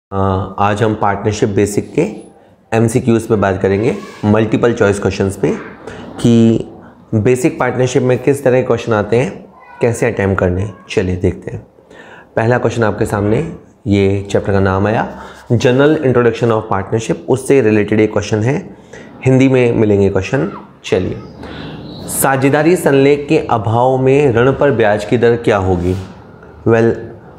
आज हम partnership basic के MCQs पे बात करेंगे, मल्टीपल चॉइस क्वेश्चंस पे, कि बेसिक पार्टनरशिप में किस तरह के क्वेश्चन आते हैं, कैसे अटैम्प्ट करने। चलिए देखते हैं। पहला क्वेश्चन आपके सामने, ये चैप्टर का नाम आया जनरल इंट्रोडक्शन ऑफ पार्टनरशिप, उससे रिलेटेड एक क्वेश्चन है, हिंदी में मिलेंगे क्वेश्चन। चलिए, साझेदारी संलेख के अभाव में ऋण पर ब्याज की दर क्या होगी। वेल,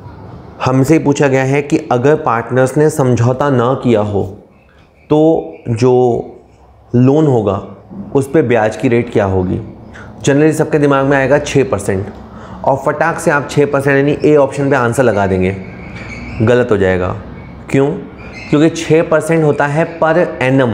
हमसे पूछा गया है कि अगर पार्टनर्स ने समझौता ना किया हो तो जो लोन होगा उस पे ब्याज की रेट क्या होगी। जनरली सबके दिमाग में आएगा 6%, और फटाक से आप 6% यानी ए ऑप्शन पे आंसर लगा देंगे। गलत हो जाएगा। क्यों? क्योंकि 6% होता है पर एनम,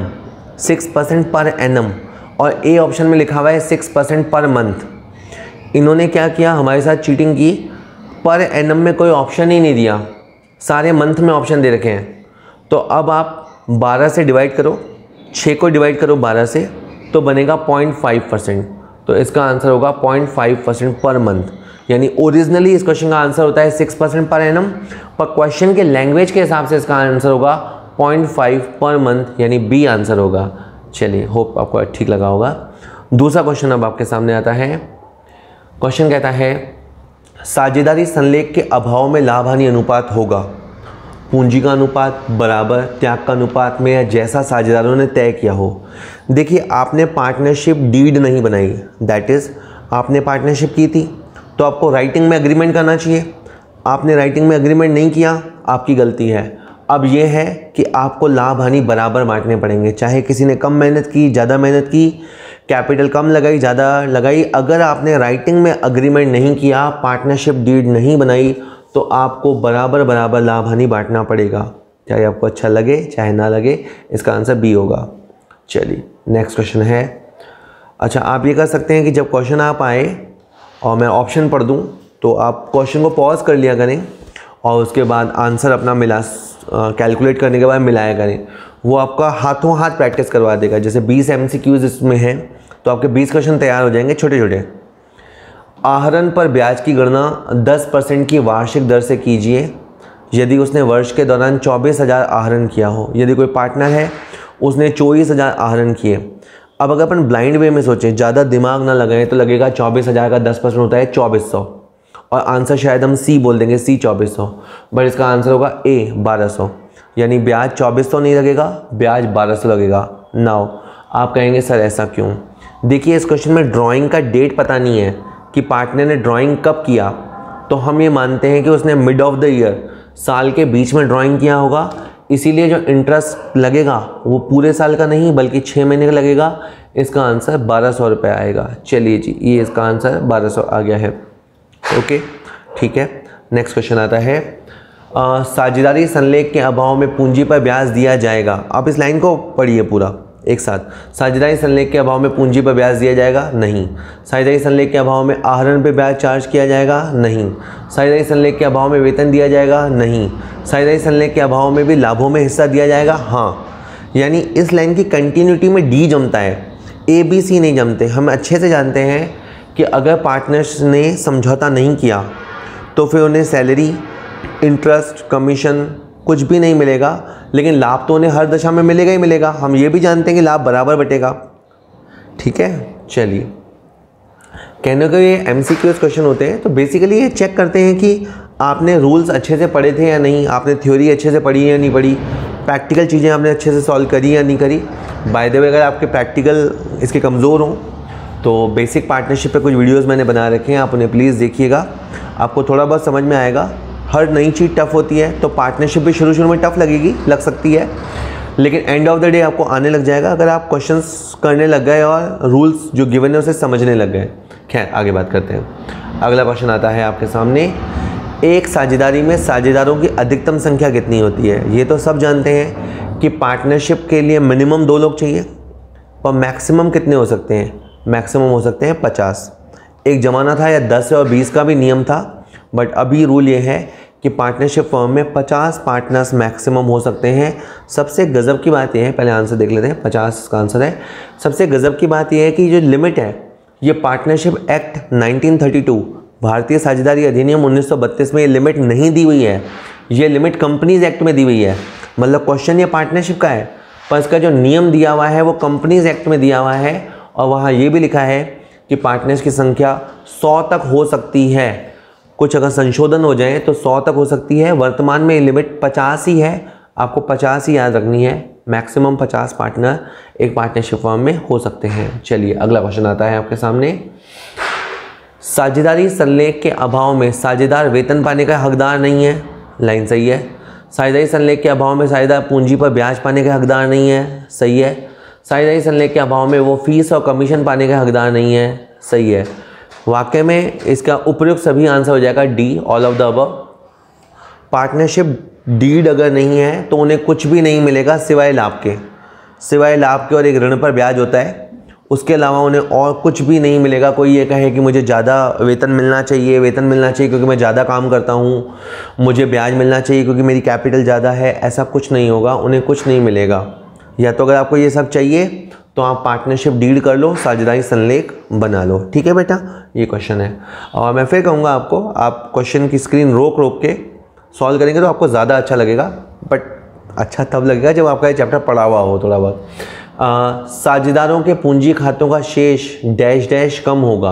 6% पर एनम, और ए ऑप्शन में लिखा हुआ है 6% पर मंथ। इन्होंने क्या किया, हमारे साथ चीटिंग की। पर एनम में कोई ऑप्शन ही नहीं दिया, सारे मंथ में ऑप्शन दे रखे हैं। तो अब आप 12 से डिवाइड करो, 6 को डिवाइड करो 12 से, तो बनेगा 0.5%। तो इसका आंसर होगा 0.5% पर मंथ। यानी ओरिजिनली इस क्वेश्चन का आंसर होता है 6% पर एनम, पर क्वेश्चन के लैंग्वेज के हिसाब से इसका आंसर होगा 0.5 पर मंथ, यानी बी आंसर होगा। चलिए, होप आपको ठीक लगा होगा। दूसरा क्वेश्चन अब आपके सामने आता है। क्वेश्चन कहता है, साझेदारी संलेख के अभाव में लाभ हानि अनुपात होगा पूंजी का अनुपात, बराबर, त्याग का अनुपात में, या जैसा साझेदारों ने तय किया हो। देखिए, आपने पार्टनरशिप डीड नहीं बनाई, दैट इज़ आपने पार्टनरशिप की थी तो आपको राइटिंग में एग्रीमेंट करना चाहिए। आपने राइटिंग में एग्रीमेंट नहीं किया, आपकी गलती है। अब ये है कि आपको लाभ हानि बराबर बांटने पड़ेंगे, चाहे किसी ने कम मेहनत की, ज़्यादा मेहनत की, कैपिटल कम लगाई, ज़्यादा लगाई। अगर आपने राइटिंग में एग्रीमेंट नहीं किया, पार्टनरशिप डीड नहीं बनाई, तो आपको बराबर बराबर लाभ हानि बांटना पड़ेगा, चाहे आपको अच्छा लगे चाहे ना लगे। इसका आंसर बी होगा। चलिए, नेक्स्ट क्वेश्चन है। अच्छा, आप ये कर सकते हैं कि जब क्वेश्चन आप आए और मैं ऑप्शन पढ़ दूँ तो आप क्वेश्चन को पॉज कर लिया करें, और उसके बाद आंसर अपना मिला कैलकुलेट करने के बाद मिलाया करें। वो आपका हाथों हाथ प्रैक्टिस करवा देगा। जैसे 20 MCQs इसमें हैं, तो आपके 20 क्वेश्चन तैयार हो जाएंगे छोटे छोटे। आहरण पर ब्याज की गणना 10% की वार्षिक दर से कीजिए यदि उसने वर्ष के दौरान 24,000 आहरण किया हो। यदि कोई पार्टनर है, उसने 24,000 आहरण किए। अब अगर अपन ब्लाइंड वे में सोचें, ज़्यादा दिमाग ना लगाएं, तो लगेगा 24,000 का 10% होता है 2400, और आंसर शायद हम सी बोल देंगे, सी 2400, बट इसका आंसर होगा ए 1200। यानी ब्याज 2400 नहीं लगेगा, ब्याज 1200 लगेगा। नाउ आप कहेंगे सर ऐसा क्यों। देखिए, इस क्वेश्चन में ड्राइंग का डेट पता नहीं है कि पार्टनर ने ड्राइंग कब किया, तो हम ये मानते हैं कि उसने मिड ऑफ द ईयर, साल के बीच में ड्राइंग किया होगा। इसीलिए जो इंटरेस्ट लगेगा वो पूरे साल का नहीं बल्कि 6 महीने का लगेगा। इसका आंसर 1200 रुपये आएगा। चलिए जी, ये इसका आंसर 1200 आ गया है। ओके, ठीक है। नेक्स्ट क्वेश्चन आता है, साझेदारी संलेख के अभाव में पूंजी पर ब्याज दिया जाएगा। आप इस लाइन को पढ़िए पूरा एक साथ। साझेदारी संलेख के अभाव में पूंजी पर ब्याज दिया जाएगा, नहीं। साझेदारी संलेख के अभाव में आहरण पर ब्याज चार्ज किया जाएगा, नहीं। साझेदारी संलेख के अभाव में वेतन दिया जाएगा, नहीं। साझेदारी संलेख के अभाव में भी लाभों में हिस्सा दिया जाएगा, हाँ। यानी इस लाइन की कंटिन्यूटी में डी जमता है, ए बी सी नहीं जमते। हम अच्छे से जानते हैं कि अगर पार्टनर्स ने समझौता नहीं किया तो फिर उन्हें सैलरी, इंटरेस्ट, कमीशन कुछ भी नहीं मिलेगा, लेकिन लाभ तो उन्हें हर दशा में मिलेगा ही मिलेगा। हम ये भी जानते हैं कि लाभ बराबर बटेगा। ठीक है, चलिए। कहने को ये MCQs क्वेश्चन होते हैं, तो बेसिकली ये चेक करते हैं कि आपने रूल्स अच्छे से पढ़े थे या नहीं, आपने थ्योरी अच्छे से पढ़ी या नहीं पढ़ी, प्रैक्टिकल चीज़ें आपने अच्छे से सॉल्व करी या नहीं करी। बाय द वे, अगर आपके प्रैक्टिकल इसके कमज़ोर हों तो बेसिक पार्टनरशिप पे कुछ वीडियोस मैंने बना रखे हैं, आप उन्हें प्लीज़ देखिएगा, आपको थोड़ा बहुत समझ में आएगा। हर नई चीज़ टफ़ होती है, तो पार्टनरशिप भी शुरू में टफ़ लगेगी, लग सकती है, लेकिन एंड ऑफ द डे आपको आने लग जाएगा अगर आप क्वेश्चंस करने लग गए और रूल्स जो गिवन है उसे समझने लग गए। खैर, आगे बात करते हैं। अगला क्वेश्चन आता है आपके सामने, एक साझेदारी में साझेदारों की अधिकतम संख्या कितनी होती है। ये तो सब जानते हैं कि पार्टनरशिप के लिए मिनिमम 2 लोग चाहिए, और मैक्सिमम कितने हो सकते हैं, मैक्सिमम हो सकते हैं 50। एक ज़माना था या 10 और 20 का भी नियम था, बट अभी रूल ये है कि पार्टनरशिप फर्म में 50 पार्टनर्स मैक्सिमम हो सकते हैं। सबसे गज़ब की बात यह है, पहले आंसर देख लेते हैं, 50 का आंसर है। सबसे गज़ब की बात यह है कि जो लिमिट है ये पार्टनरशिप एक्ट 1932 भारतीय साझेदारी अधिनियम 1932 में ये लिमिट नहीं दी हुई है, ये लिमिट कंपनीज एक्ट में दी हुई है। मतलब क्वेश्चन ये पार्टनरशिप का है, पर इसका जो नियम दिया हुआ है वो कंपनीज एक्ट में दिया हुआ है, और वहाँ ये भी लिखा है कि पार्टनर्स की संख्या 100 तक हो सकती है। कुछ अगर संशोधन हो जाए तो 100 तक हो सकती है। वर्तमान में लिमिट 50 ही है, आपको 50 ही याद रखनी है। मैक्सिमम 50 पार्टनर एक पार्टनरशिप फर्म में हो सकते हैं। चलिए अगला क्वेश्चन आता है आपके सामने। साझेदारी संलेख के अभाव में साझेदार वेतन पाने का हकदार नहीं है। लाइन सही है। साझेदारी संलेख के अभाव में साझेदार पूंजी पर ब्याज पाने का हकदार नहीं है। सही है। साझेदारी संलेख के अभाव में वो फीस और कमीशन पाने का हकदार नहीं है। सही है। वाकई में इसका उपयुक्त सभी आंसर हो जाएगा D, all of the above. Partnership deed अगर नहीं है तो उन्हें कुछ भी नहीं मिलेगा सिवाय लाभ के, सिवाय लाभ के, और एक ऋण पर ब्याज होता है, उसके अलावा उन्हें और कुछ भी नहीं मिलेगा। कोई ये कहे कि मुझे ज़्यादा वेतन मिलना चाहिए, वेतन मिलना चाहिए क्योंकि मैं ज़्यादा काम करता हूँ, मुझे ब्याज मिलना चाहिए क्योंकि मेरी कैपिटल ज़्यादा है, ऐसा कुछ नहीं होगा, उन्हें कुछ नहीं मिलेगा। या तो अगर आपको ये सब चाहिए तो आप पार्टनरशिप डीड कर लो, साझेदारी संलेख बना लो। ठीक है बेटा, ये क्वेश्चन है। और मैं फिर कहूँगा आपको, आप क्वेश्चन की स्क्रीन रोक रोक के सॉल्व करेंगे तो आपको ज़्यादा अच्छा लगेगा, बट अच्छा तब लगेगा जब आपका ये चैप्टर पढ़ा हुआ हो थोड़ा बहुत। साझेदारों के पूंजी खातों का शेष डैश डैश कम होगा।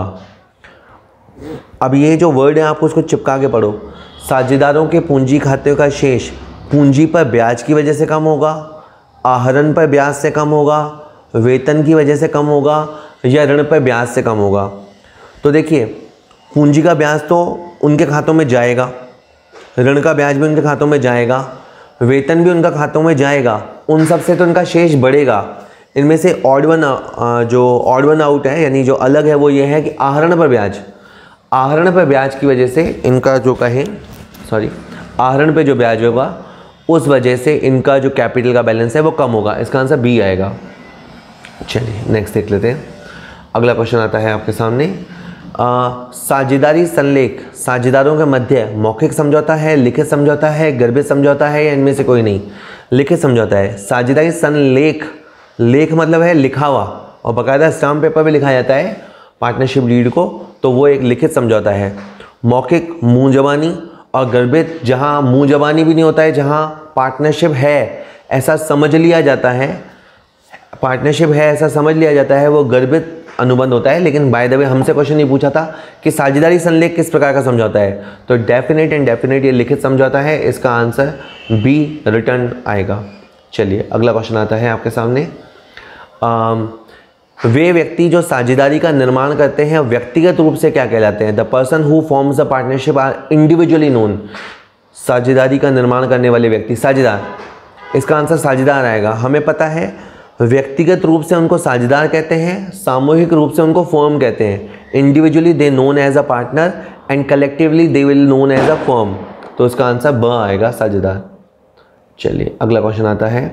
अब ये जो वर्ड है आप उसको चिपका के पढ़ो। साझेदारों के पूंजी खाते का शेष पूंजी पर ब्याज की वजह से कम होगा, आहरण पर ब्याज से कम होगा, वेतन की वजह से कम होगा, या ऋण पर ब्याज से कम होगा। तो देखिए, पूंजी का ब्याज तो उनके खातों में जाएगा, ऋण का ब्याज भी उनके खातों में जाएगा, वेतन भी उनका खातों में जाएगा, उन सब से तो उनका शेष बढ़ेगा। इनमें से ऑड वन आउट है, यानी जो अलग है वो ये है कि आहरण पर ब्याज, आहरण पर ब्याज की वजह से इनका जो आहरण पे जो ब्याज होगा उस वजह से इनका जो कैपिटल का बैलेंस है वो कम होगा। इसका आंसर बी आएगा। चलिए नेक्स्ट देख लेते हैं। अगला क्वेश्चन आता है आपके सामने। साझेदारी संलेख साझेदारों के मध्य मौखिक समझौता है, लिखित समझौता है, गर्भित समझौता है, या इनमें से कोई नहीं? लिखित समझौता है। साझेदारी संलेख, लेख मतलब है लिखा हुआ, और बाकायदा स्टाम्प पेपर पे लिखा जाता है पार्टनरशिप डीड को, तो वो एक लिखित समझौता है। मौखिक मुंह जबानी, और गर्भित जहाँ मुंह जबानी भी नहीं होता है, जहाँ पार्टनरशिप है ऐसा समझ लिया जाता है, पार्टनरशिप है ऐसा समझ लिया जाता है, वो गर्भित अनुबंध होता है। लेकिन बाय द वे हमसे क्वेश्चन ये पूछा था कि साझेदारी संलेख किस प्रकार का समझौता है, तो डेफिनेट एंड डेफिनेट ये लिखित समझौता है। इसका आंसर बी रिटर्न आएगा। चलिए अगला क्वेश्चन आता है आपके सामने। वे व्यक्ति जो साझेदारी का निर्माण करते हैं व्यक्तिगत रूप से क्या कहलाते हैं? The person who forms the partnership are individually known. साझेदारी का निर्माण करने वाले व्यक्ति, साझेदार, इसका आंसर साझेदार आएगा। हमें पता है व्यक्तिगत रूप से उनको साझेदार कहते हैं, सामूहिक रूप से उनको फर्म कहते हैं। Individually they known as a partner and collectively they will known as a firm, तो इसका आंसर ब आएगा, साझेदार। चलिए अगला क्वेश्चन आता है।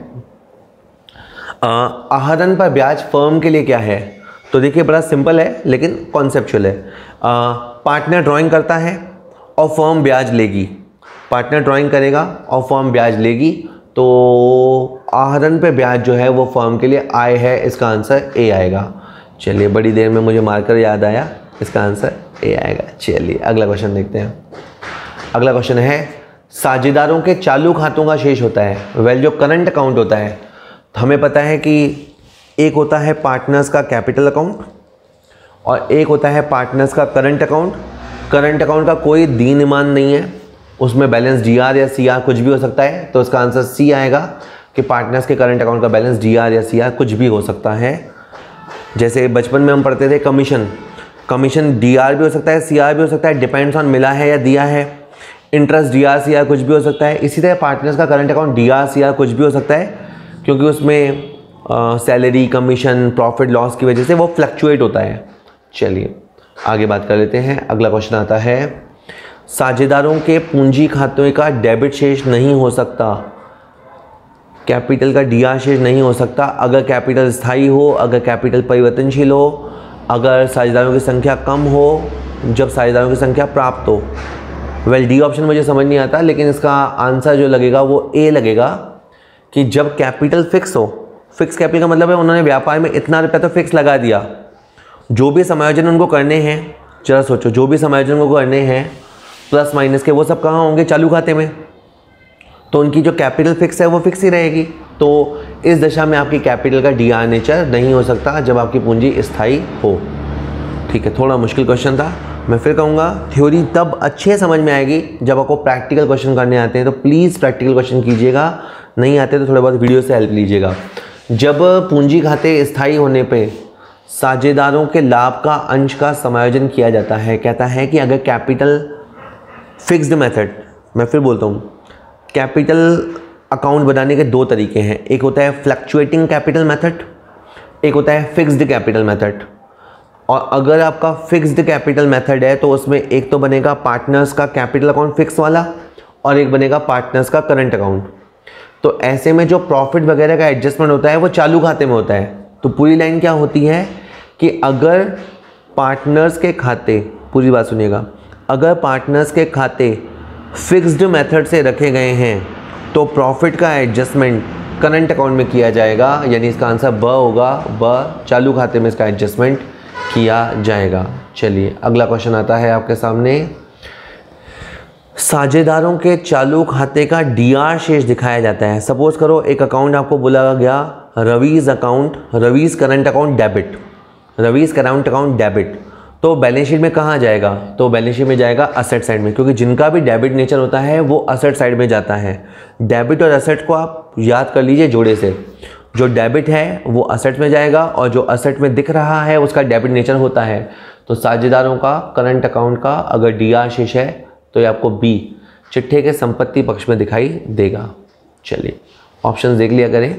आहरण पर ब्याज फर्म के लिए क्या है? तो देखिए बड़ा सिंपल है लेकिन कॉन्सेप्चुअल है। पार्टनर ड्राइंग करता है और फर्म ब्याज लेगी, पार्टनर ड्राइंग करेगा और फर्म ब्याज लेगी, तो आहरण पे ब्याज जो है वो फर्म के लिए आय है। इसका आंसर ए आएगा। चलिए बड़ी देर में मुझे मार्कर याद आया, इसका आंसर ए आएगा। चलिए अगला क्वेश्चन देखते हैं। अगला क्वेश्चन है, साझेदारों के चालू खातों का शेष होता है, वेल जो करंट अकाउंट होता है, तो हमें पता है कि एक होता है पार्टनर्स का कैपिटल अकाउंट और एक होता है पार्टनर्स का करंट अकाउंट। करंट अकाउंट का कोई दीन ईमान नहीं है, उसमें बैलेंस जीआर या सीआर कुछ भी हो सकता है, तो इसका आंसर सी आएगा कि पार्टनर्स के करंट अकाउंट का बैलेंस जीआर या सीआर कुछ भी हो सकता है। जैसे बचपन में हम पढ़ते थे कमीशन, कमीशन डीआर भी हो सकता है, सीआर भी हो सकता है, डिपेंड्स ऑन मिला है या दिया है। इंटरेस्ट डीआर सीआर कुछ भी हो सकता है। इसी तरह पार्टनर्स का करंट अकाउंट डीआर सीआर कुछ भी हो सकता है, क्योंकि उसमें सैलरी, कमीशन, प्रॉफिट लॉस की वजह से वो फ्लक्चुएट होता है। चलिए आगे बात कर लेते हैं। अगला क्वेश्चन आता है, साझेदारों के पूंजी खातों का डेबिट शेष नहीं हो सकता, कैपिटल का डीआर शेष नहीं हो सकता अगर कैपिटल स्थायी हो, अगर कैपिटल परिवर्तनशील हो, अगर साझेदारों की संख्या कम हो, जब साझेदारों की संख्या प्राप्त हो। वेल डी ऑप्शन मुझे समझ नहीं आता, लेकिन इसका आंसर जो लगेगा वो ए लगेगा कि जब कैपिटल फिक्स हो। फिक्स कैपिटल का मतलब है उन्होंने व्यापार में इतना रुपया तो फिक्स लगा दिया, जो भी समायोजन उनको करने हैं जरा सोचो, जो भी समायोजन को करने हैं प्लस माइनस के, वो सब कहाँ होंगे? चालू खाते में। तो उनकी जो कैपिटल फिक्स है वो फिक्स ही रहेगी। तो इस दशा में आपकी कैपिटल का डी.आर नेचर नहीं हो सकता जब आपकी पूंजी स्थायी हो। ठीक है, थोड़ा मुश्किल क्वेश्चन था। मैं फिर कहूँगा थ्योरी तब अच्छे समझ में आएगी जब आपको प्रैक्टिकल क्वेश्चन करने आते हैं। तो प्लीज़ प्रैक्टिकल क्वेश्चन कीजिएगा, नहीं आते तो थोड़ा बहुत वीडियो से हेल्प लीजिएगा। जब पूंजी खाते स्थायी होने पे साझेदारों के लाभ का अंश का समायोजन किया जाता है, कहता है कि अगर कैपिटल फिक्स्ड मेथड, मैं फिर बोलता हूँ, कैपिटल अकाउंट बनाने के दो तरीके हैं। एक होता है फ्लक्चुएटिंग कैपिटल मेथड, एक होता है फिक्स्ड कैपिटल मेथड। और अगर आपका फिक्स्ड कैपिटल मेथड है तो उसमें एक तो बनेगा पार्टनर्स का कैपिटल अकाउंट फिक्स वाला और एक बनेगा पार्टनर्स का करंट अकाउंट। तो ऐसे में जो प्रॉफिट वगैरह का एडजस्टमेंट होता है वो चालू खाते में होता है। तो पूरी लाइन क्या होती है कि अगर पार्टनर्स के खाते, पूरी बात सुनिएगा, अगर पार्टनर्स के खाते फिक्स्ड मेथड से रखे गए हैं तो प्रॉफिट का एडजस्टमेंट करंट अकाउंट में किया जाएगा, यानी इसका आंसर ब होगा। ब, चालू खाते में इसका एडजस्टमेंट किया जाएगा। चलिए अगला क्वेश्चन आता है आपके सामने। साझेदारों के चालू खाते का डी.आर शेष दिखाया जाता है। सपोज करो एक अकाउंट आपको बोला गया रवीज अकाउंट, रवीज करंट अकाउंट डेबिट, रवीज करंट अकाउंट डेबिट। तो बैलेंस शीट में कहाँ जाएगा? तो बैलेंस शीट में जाएगा असेट साइड में, क्योंकि जिनका भी डेबिट नेचर होता है वो असेट साइड में जाता है। डेबिट और असेट को आप याद कर लीजिए जोड़े से। जो डेबिट है वो असेट में जाएगा और जो असेट में दिख रहा है उसका डेबिट नेचर होता है। तो साझेदारों का करंट अकाउंट का अगर डी.आर शेष है तो ये आपको बी, चिट्ठे के संपत्ति पक्ष में दिखाई देगा। चलिए ऑप्शन देख लिया करें।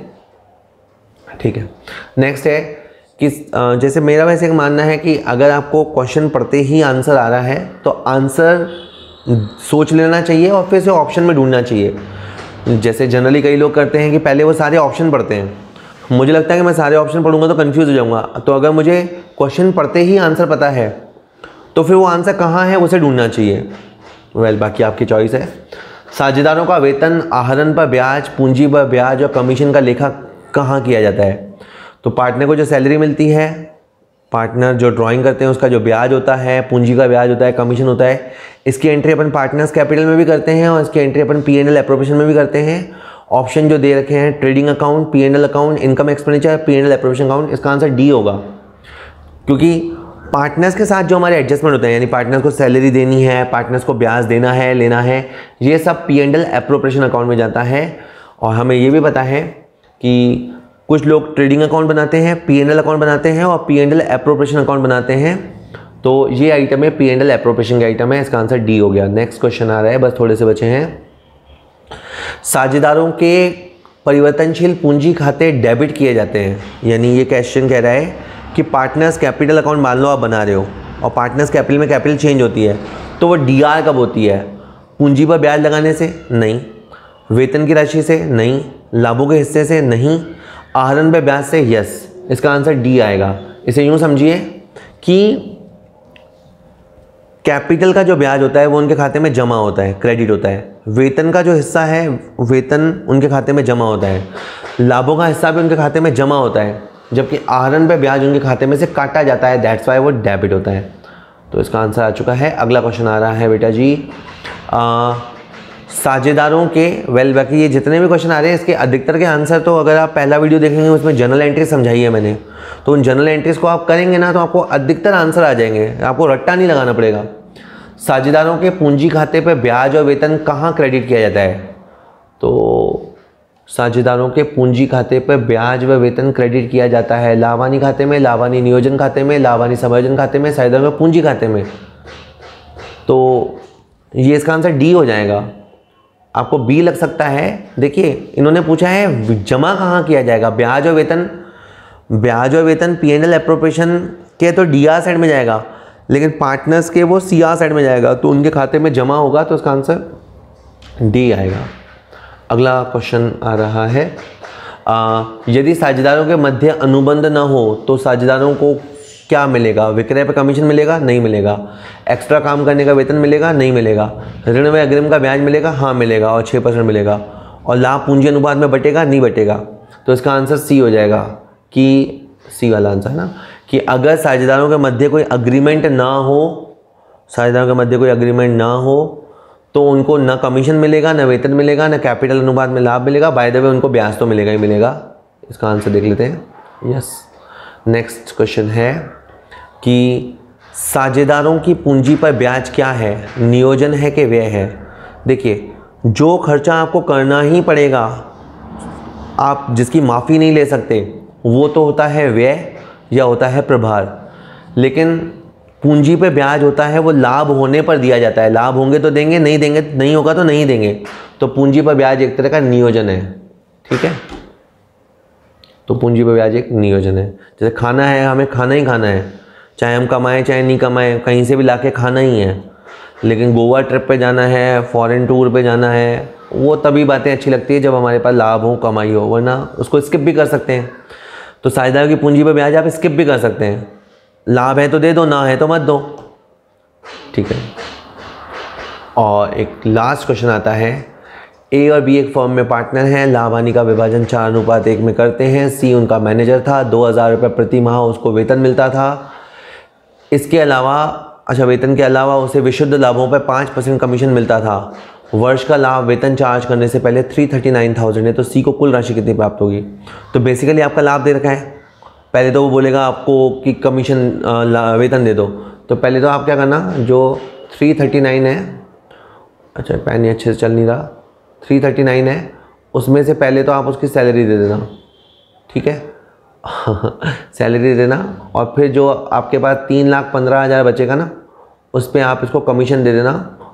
ठीक है, नेक्स्ट है कि जैसे मेरा वैसे एक मानना है कि अगर आपको क्वेश्चन पढ़ते ही आंसर आ रहा है तो आंसर सोच लेना चाहिए और फिर से ऑप्शन में ढूंढना चाहिए। जैसे जनरली कई लोग करते हैं कि पहले वो सारे ऑप्शन पढ़ते हैं। मुझे लगता है कि मैं सारे ऑप्शन पढ़ूंगा तो कंफ्यूज हो जाऊंगा। तो अगर मुझे क्वेश्चन पढ़ते ही आंसर पता है तो फिर वो आंसर कहाँ है उसे ढूंढना चाहिए। बाकी आपकी चॉइस है। साझेदारों का वेतन, आहरण पर ब्याज, पूंजी पर ब्याज और कमीशन का लेखा कहाँ किया जाता है? तो पार्टनर को जो सैलरी मिलती है, पार्टनर जो ड्राइंग करते हैं उसका जो ब्याज होता है, पूंजी का ब्याज होता है, कमीशन होता है, इसकी एंट्री अपन पार्टनर्स कैपिटल में भी करते हैं और इसकी एंट्री अपन P&L एप्रोप्रिएशन में भी करते हैं। ऑप्शन जो दे रखे हैं trading account, P&L account, income expenditure, P&L appropriation account, इसका आंसर डी होगा। क्योंकि पार्टनर्स के साथ जो हमारे एडजस्टमेंट होते हैं, यानी पार्टनर्स को सैलरी देनी है, पार्टनर्स को ब्याज देना है, लेना है, ये सब P&L एप्रोप्रिएशन अकाउंट में जाता है। और हमें ये भी पता है कि कुछ लोग ट्रेडिंग अकाउंट बनाते हैं, P&L अकाउंट बनाते हैं और P&L एप्रोप्रिएशन अकाउंट बनाते हैं। तो ये आइटम है P&L एप्रोप्रिएशन का आइटम है, इसका आंसर डी हो गया। नेक्स्ट क्वेश्चन आ रहा है, बस थोड़े से बचे हैं। साझेदारों के परिवर्तनशील पूंजी खाते डेबिट किए जाते हैं, यानी ये क्वेश्चन कह रहा है कि पार्टनर्स कैपिटल अकाउंट मान लो आप बना रहे हो और पार्टनर्स कैपिटल में कैपिटल चेंज होती है, तो वो डी.आर कब होती है? पूंजी पर ब्याज लगाने से नहीं, वेतन की राशि से नहीं, लाभों के हिस्से से नहीं, आहरण पे ब्याज से यस, इसका आंसर डी आएगा। इसे यूं समझिए कि कैपिटल का जो ब्याज होता है वो उनके खाते में जमा होता है, क्रेडिट होता है। वेतन का जो हिस्सा है, वेतन उनके खाते में जमा होता है। लाभों का हिस्सा भी उनके खाते में जमा होता है, जबकि आहरण पे ब्याज उनके खाते में से काटा जाता है, दैट्स वाई वो डेबिट होता है। तो इसका आंसर आ चुका है। अगला क्वेश्चन आ रहा है बेटा जी, साझेदारों के, बाकी ये जितने भी क्वेश्चन आ रहे हैं इसके अधिकतर के आंसर तो अगर आप पहला वीडियो देखेंगे उसमें जनरल एंट्री समझाई है मैंने, तो उन जनरल एंट्रीज को आप करेंगे ना तो आपको अधिकतर आंसर आ जाएंगे, आपको रट्टा नहीं लगाना पड़ेगा। साझेदारों के पूंजी खाते पर ब्याज और वेतन कहाँ क्रेडिट किया जाता है? तो साझेदारों के पूंजी खाते पर ब्याज व वेतन क्रेडिट किया जाता है लाभानी खाते में, लाभानी नियोजन खाते में, लाभानी समायोजन खाते में, साझेदारों के पूंजी खाते में। तो ये इसका आंसर डी हो जाएगा। आपको बी लग सकता है। देखिए इन्होंने पूछा है जमा कहाँ किया जाएगा, ब्याज और वेतन, ब्याज और वेतन P&L एप्रोप्रिएशन के तो डी.आर साइड में जाएगा, लेकिन पार्टनर्स के वो C.R साइड में जाएगा, तो उनके खाते में जमा होगा, तो इसका आंसर डी आएगा। अगला क्वेश्चन आ रहा है, यदि साझेदारों के मध्य अनुबंध न हो तो साझेदारों को क्या मिलेगा? विक्रय पर कमीशन मिलेगा? नहीं मिलेगा। एक्स्ट्रा काम करने का वेतन मिलेगा? नहीं मिलेगा। ऋण में अग्रिम का ब्याज मिलेगा? हाँ मिलेगा, और 6% मिलेगा। और लाभ पूंजी अनुपात में बटेगा? नहीं बटेगा। तो इसका आंसर सी हो जाएगा, कि सी वाला आंसर है ना, कि अगर साझेदारों के मध्य कोई अग्रीमेंट ना हो साझेदारों के मध्य कोई एग्रीमेंट ना हो तो उनको ना कमीशन मिलेगा, ना वेतन मिलेगा, ना कैपिटल अनुपात में लाभ मिलेगा। बाय द वे उनको ब्याज तो मिलेगा ही मिलेगा। इसका आंसर देख लेते हैं। यस। नेक्स्ट क्वेश्चन है कि साझेदारों की पूंजी पर ब्याज क्या है, नियोजन है कि व्यय है। देखिए, जो खर्चा आपको करना ही पड़ेगा, आप जिसकी माफ़ी नहीं ले सकते, वो तो होता है व्यय या होता है प्रभार। लेकिन पूंजी पे ब्याज होता है वो लाभ होने पर दिया जाता है। लाभ होंगे तो देंगे, नहीं देंगे, नहीं होगा तो नहीं देंगे। तो पूंजी पर ब्याज एक तरह का नियोजन है। ठीक है, तो पूंजी पर ब्याज एक नियोजन है। जैसे खाना है, हमें खाना ही खाना है, चाहे हम कमाएं चाहे नहीं कमाएं, कहीं से भी लाके खाना ही है। लेकिन गोवा ट्रिप पे जाना है, फॉरेन टूर पे जाना है, वो तभी बातें अच्छी लगती है जब हमारे पास लाभ हो, कमाई हो, वरना उसको स्किप भी कर सकते हैं। तो साझेदारों की पूंजी पर ब्याज आप स्किप भी कर सकते हैं। लाभ है तो दे दो, ना है तो मत दो। ठीक है। और एक लास्ट क्वेश्चन आता है, ए और बी एक फर्म में पार्टनर हैं, लाभ हानि का विभाजन 4:1 में करते हैं। सी उनका मैनेजर था, 2000 रुपये प्रति माह उसको वेतन मिलता था। इसके अलावा, अच्छा, वेतन के अलावा उसे विशुद्ध लाभों पर 5% कमीशन मिलता था। वर्ष का लाभ वेतन चार्ज करने से पहले 339,000 है। तो सी को कुल राशि कितनी प्राप्त होगी। तो बेसिकली आपका लाभ दे रखा है। पहले तो वो बोलेगा आपको कि कमीशन वेतन दे दो। तो पहले तो आप क्या करना, जो 339 है, अच्छा पेन अच्छे से चल नहीं रहा, 339 है, उसमें से पहले तो आप उसकी सैलरी दे देना। ठीक है सैलरी देना। और फिर जो आपके पास 3,15,000 बचेगा ना, उस पर आप इसको कमीशन दे देना।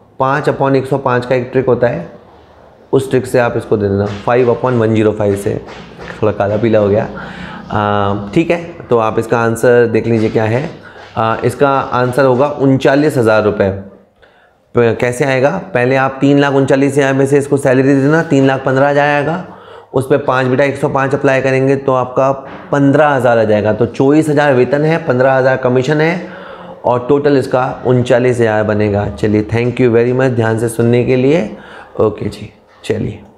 5/105 का एक ट्रिक होता है, उस ट्रिक से आप इसको दे देना। 5/105 से, थोड़ा काला पीला हो गया। ठीक है, तो आप इसका आंसर देख लीजिए क्या है। इसका आंसर होगा 39,000 रुपये। कैसे आएगा, पहले आप 3,39,000 में से इसको सैलरी दे देना, 3,15,000 आएगा। उस पर 5/105 अप्लाई करेंगे तो आपका 15,000 आ जाएगा। तो 24,000 वेतन है, 15,000 कमीशन है और टोटल इसका 39,000 बनेगा। चलिए, थैंक यू वेरी मच ध्यान से सुनने के लिए। ओके जी, चलिए।